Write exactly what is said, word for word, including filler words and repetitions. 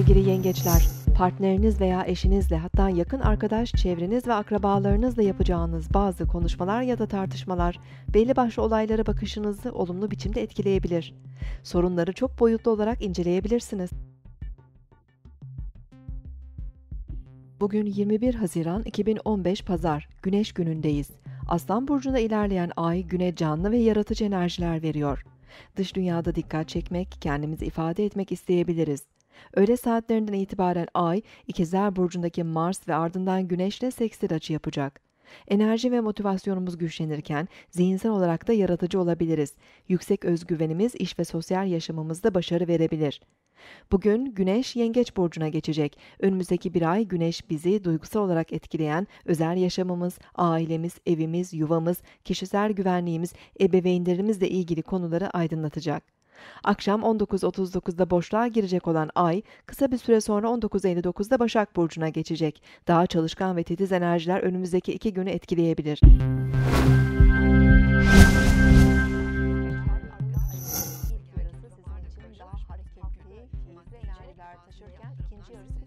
Sevgili yengeçler, partneriniz veya eşinizle, hatta yakın arkadaş çevreniz ve akrabalarınızla yapacağınız bazı konuşmalar ya da tartışmalar belli başlı olaylara bakışınızı olumlu biçimde etkileyebilir. Sorunları çok boyutlu olarak inceleyebilirsiniz. Bugün yirmi bir Haziran iki bin on beş Pazar, Güneş günündeyiz. Aslan burcunda ilerleyen ay güne canlı ve yaratıcı enerjiler veriyor. Dış dünyada dikkat çekmek, kendimizi ifade etmek isteyebiliriz. Öğle saatlerinden itibaren ay, İkizler burcundaki Mars ve ardından Güneş'le sekstil açı yapacak. Enerji ve motivasyonumuz güçlenirken zihinsel olarak da yaratıcı olabiliriz. Yüksek özgüvenimiz iş ve sosyal yaşamımızda başarı verebilir. Bugün Güneş Yengeç burcuna geçecek. Önümüzdeki bir ay Güneş bizi duygusal olarak etkileyen özel yaşamımız, ailemiz, evimiz, yuvamız, kişisel güvenliğimiz, ebeveynlerimizle ilgili konuları aydınlatacak. Akşam on dokuz otuz dokuzda boşluğa girecek olan ay, kısa bir süre sonra on dokuz elli dokuzda Başak burcuna geçecek. Daha çalışkan ve titiz enerjiler önümüzdeki iki günü etkileyebilir. İlk yarısı sizin için daha hareketli, keyifli enerjiler taşırken ikinci yarısı